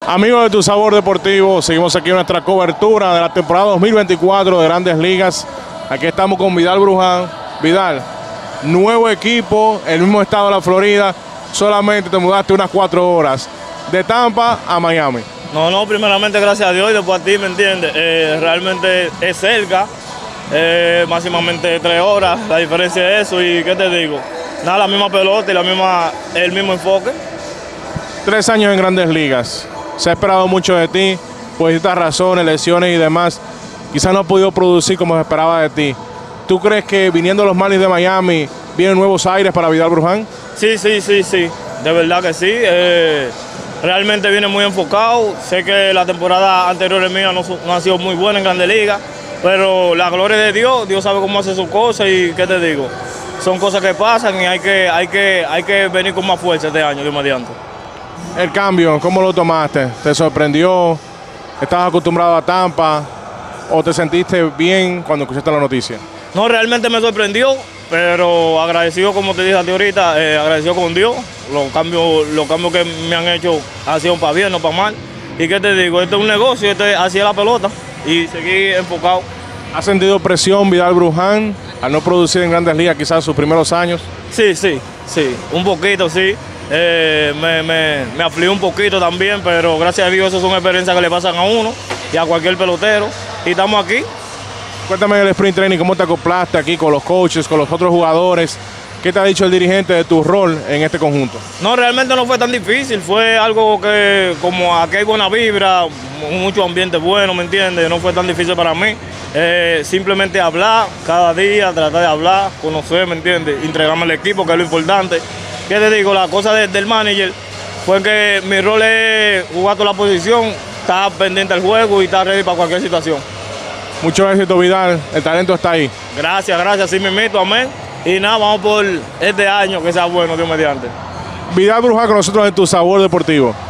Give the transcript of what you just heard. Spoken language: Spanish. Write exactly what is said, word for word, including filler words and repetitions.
Amigos de Tu Sabor Deportivo, seguimos aquí en nuestra cobertura de la temporada dos mil veinticuatro de Grandes Ligas. Aquí estamos con Vidal Bruján. Vidal, nuevo equipo, el mismo estado de la Florida, solamente te mudaste unas cuatro horas, de Tampa a Miami. No, no, primeramente gracias a Dios y después a ti, ¿me entiendes? Eh, realmente es cerca, eh, máximamente tres horas, la diferencia es eso y ¿qué te digo? Nada, la misma pelota y la misma, el mismo enfoque. Tres años en Grandes Ligas. Se ha esperado mucho de ti, por distintas razones, lesiones y demás. Quizás no ha podido producir como se esperaba de ti. ¿Tú crees que viniendo los Marlins de Miami vienen nuevos aires para Vidal Bruján? Sí, sí, sí, sí. De verdad que sí. Eh, realmente viene muy enfocado. Sé que la temporada anterior mía no, no ha sido muy buena en Grandes Ligas, pero la gloria de Dios, Dios sabe cómo hace sus cosas y ¿qué te digo? Son cosas que pasan y hay que, hay que, hay que venir con más fuerza este año, Dios mediante. El cambio, ¿cómo lo tomaste? ¿Te sorprendió? ¿Estabas acostumbrado a Tampa? ¿O te sentiste bien cuando escuchaste la noticia? No, realmente me sorprendió, pero agradecido, como te dije a ti ahorita, eh, agradecido con Dios. Los cambios, los cambios que me han hecho han sido para bien, no para mal. ¿Y qué te digo? Este es un negocio, este, así es la pelota y seguir enfocado. ¿Ha sentido presión Vidal Bruján al no producir en Grandes Ligas quizás sus primeros años? Sí, sí, sí, un poquito, sí. Eh, me, me, me afligió un poquito también, pero gracias a Dios eso son experiencias que le pasan a uno y a cualquier pelotero. Y estamos aquí. Cuéntame en el sprint training, ¿cómo te acoplaste aquí con los coaches, con los otros jugadores? ¿Qué te ha dicho el dirigente de tu rol en este conjunto? No, realmente no fue tan difícil, fue algo que como aquí hay buena vibra, mucho ambiente bueno, ¿me entiendes? No fue tan difícil para mí. Eh, simplemente hablar cada día, tratar de hablar, conocer, ¿me entiendes? Entregarme al equipo, que es lo importante. ¿Qué te digo? La cosa de, del manager fue que mi rol es jugar toda la posición, estar pendiente del juego y estar ready para cualquier situación. Mucho éxito, Vidal, el talento está ahí. Gracias, gracias, sí mismito, amén. Y nada, vamos por este año que sea bueno, Dios mediante. Vidal Bruján con nosotros en Tu Sabor Deportivo.